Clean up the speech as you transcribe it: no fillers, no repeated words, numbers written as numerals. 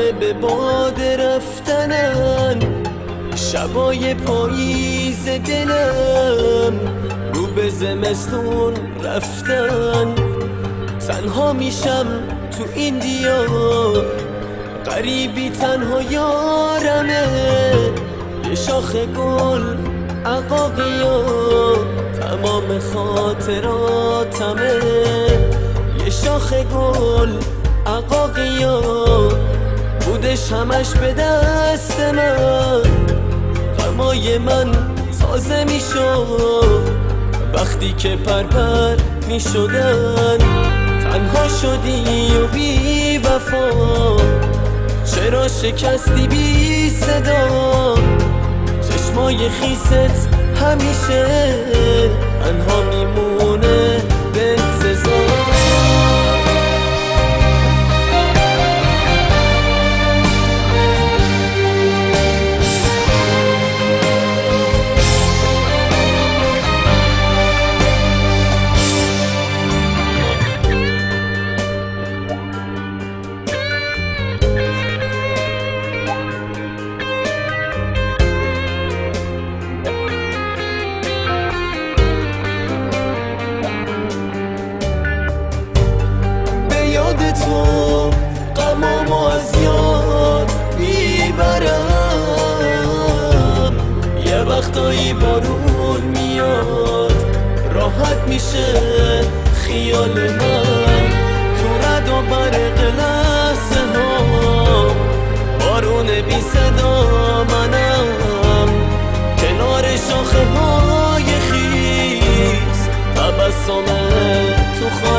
همه به باد رفتنن، شبای پاییز دلم رو به زمستون رفتن. تنها میشم تو این دیار، غریبی تنها یارمه. یه شاخ گل عقاقیا تمام خاطراتمه. یه شاخ گل عقاقیا بودش همش به دست من. غمای من تازه میشد وقتی که پرپر میشدن. تنها شدی و بی وفا، چرا شکستی بی صدا؟ چشمای خیست همیشه تنها میمونه به انتظار. تو غمامو از یاد میبرم. یه وقتایی بارون میاد راحت میشه خیال من. تو رد و برق لحظه ها بارون بی صدا منم. کنار شاخه های خیس تبسم تو